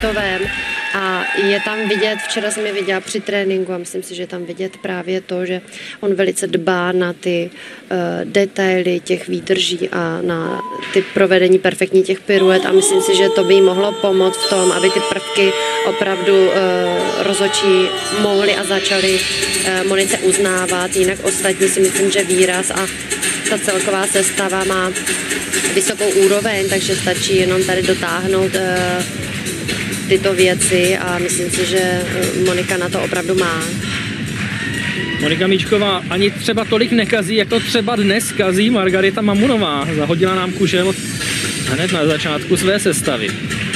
sportovém a je tam vidět, včera jsem je viděla při tréninku a myslím si, že je tam vidět právě to, že on velice dbá na ty detaily těch výdrží a na ty provedení perfektní těch piruet a myslím si, že to by jí mohlo pomoct v tom, aby ty prvky opravdu rozhodčí mohli a začali Monice uznávat, jinak ostatní si myslím, že výraz a ta celková sestava má vysokou úroveň, takže stačí jenom tady dotáhnout tyto věci a myslím si, že Monika na to opravdu má. Monika Míčková ani třeba tolik nekazí, jako třeba dnes kazí Margarita Mamunová. Zahodila nám kužel hned na začátku své sestavy.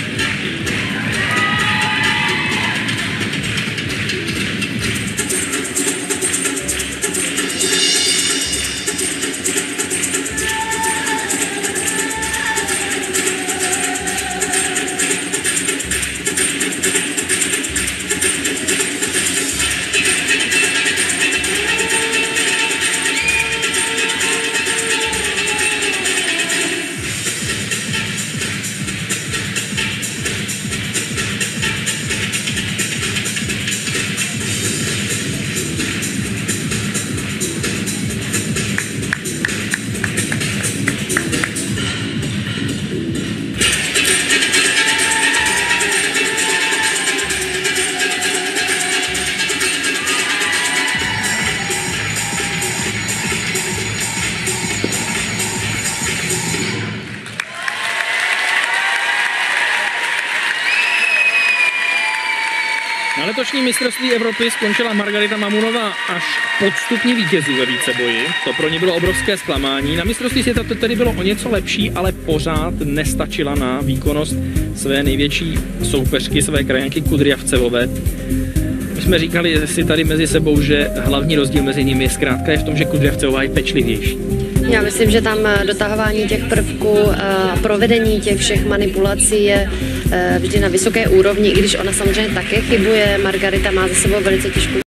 Na letošním mistrovství Evropy skončila Margarita Mamunová až pod stupni vítězů ve víceboji. To pro ně bylo obrovské zklamání. Na mistrovství světa to tedy bylo o něco lepší, ale pořád nestačila na výkonnost své největší soupeřky, své krajanky Kudryavcevové. My jsme říkali si tady mezi sebou, že hlavní rozdíl mezi nimi je zkrátka v tom, že Kudryavcevová je pečlivější. Já myslím, že tam dotahování těch prvků a provedení těch všech manipulací je vždy na vysoké úrovni, i když ona samozřejmě také chybuje. Margarita má za sebou velice těžkou